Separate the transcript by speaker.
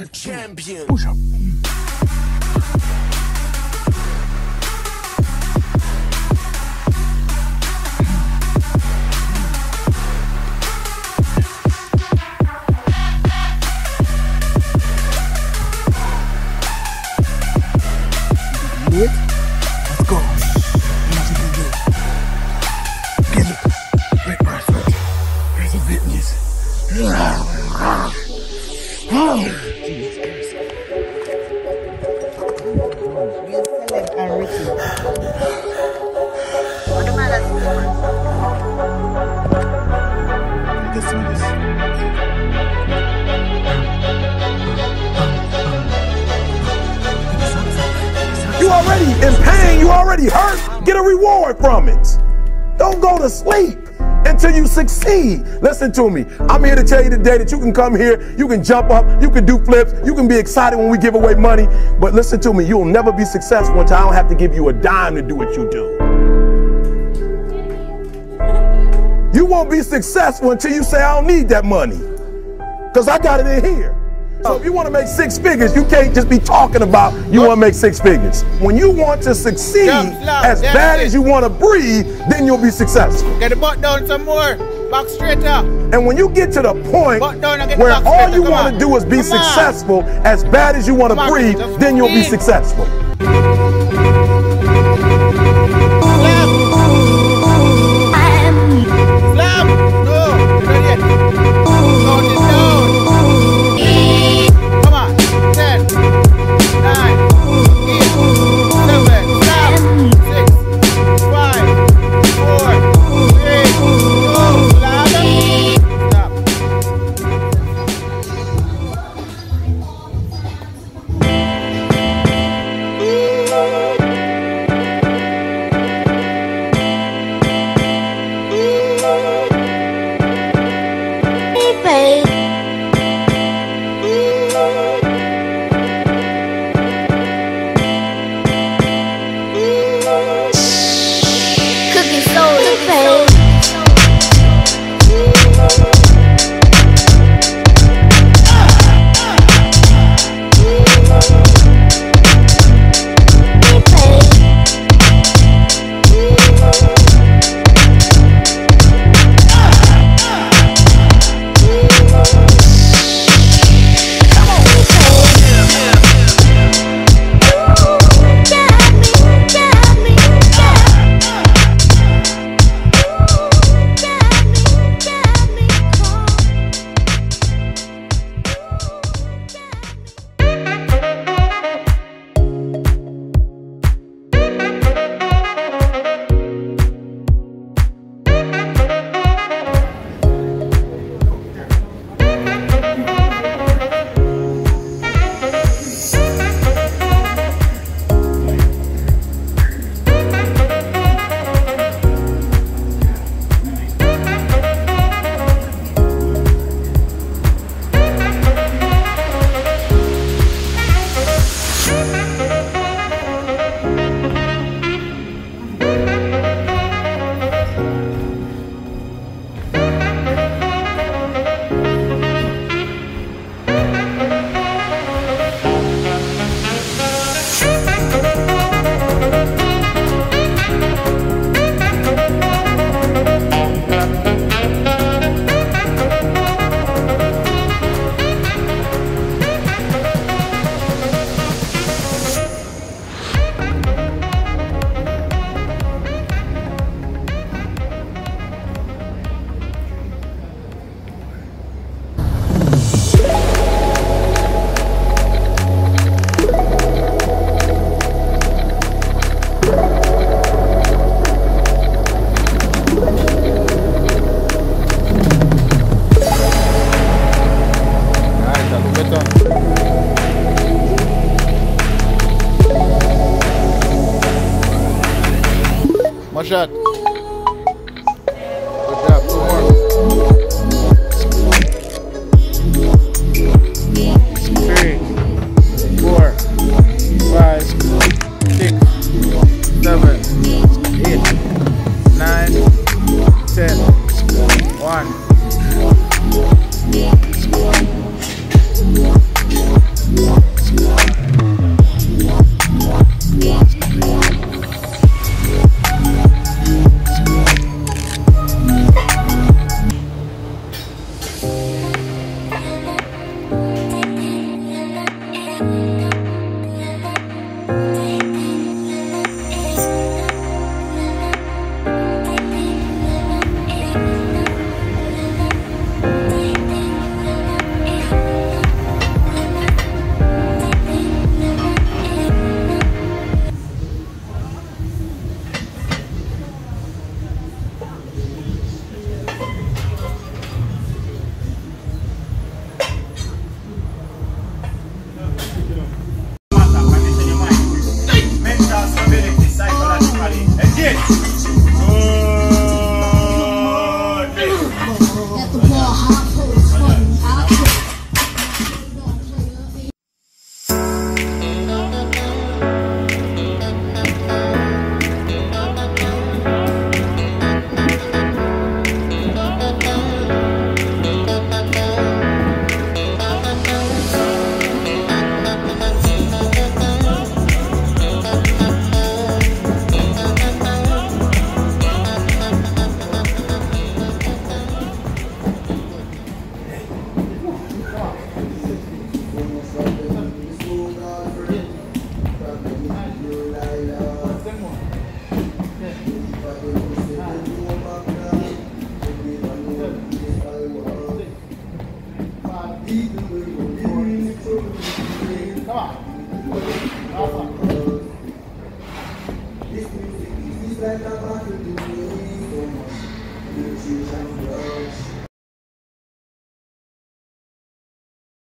Speaker 1: the champion.
Speaker 2: Push up. Let's go. Easy to do. Get it. Great breakfast. Prezzifitness. You already in pain, you already hurt, get a reward from it. Don't go to sleep until you succeed. Listen to me, I'm here to tell you today that you can come here, you can jump up, you can do flips, you can be excited when we give away money, but listen to me, you'll never be successful until I don't have to give you a dime to do what you do. You won't be successful until you say, I don't need that money, because I got it in here. So if you want to make 6 figures, you can't just be talking about you want to make 6 figures. When you want to succeed as bad as you want to breathe, then you'll be successful.
Speaker 3: Get the butt down some more. Back straight up.
Speaker 2: And when you get to the point where all you want to do is be successful as bad as you want to breathe, then you'll be successful.
Speaker 1: eat.